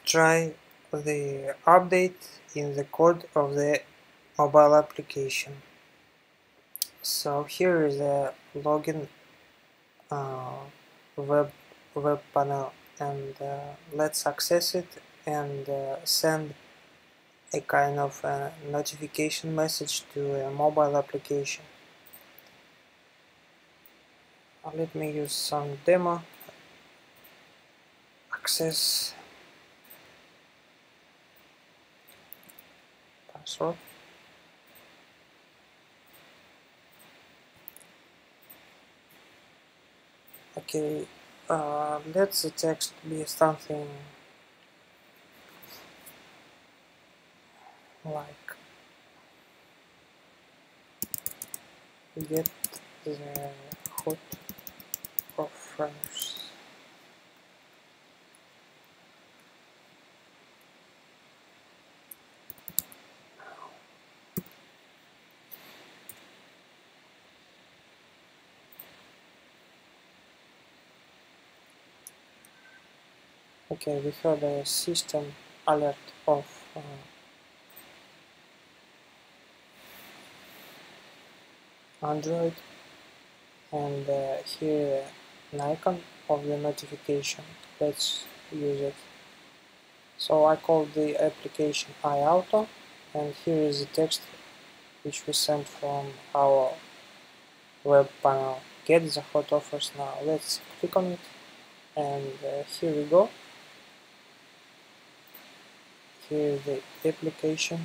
try the update in the code of the mobile application. So here is a login web panel, and let's access it and send a kind of notification message to a mobile application. Let me use some demo. Access password. Okay, let the text be something like get the hot offers. Okay, we have a system alert of Android, and here an icon of the notification. Let's use it. So I call the application iAuto, and here is the text which we sent from our web panel. Get the hot offers now. Let's click on it, and here we go. Here is the application.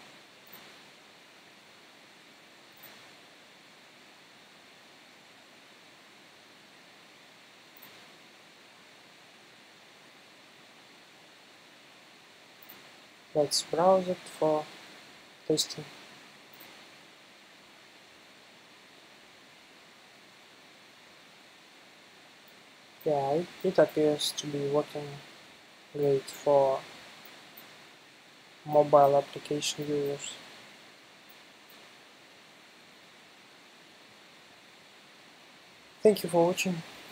Let's browse it for testing. Yeah, it appears to be working great for mobile application users. Thank you for watching.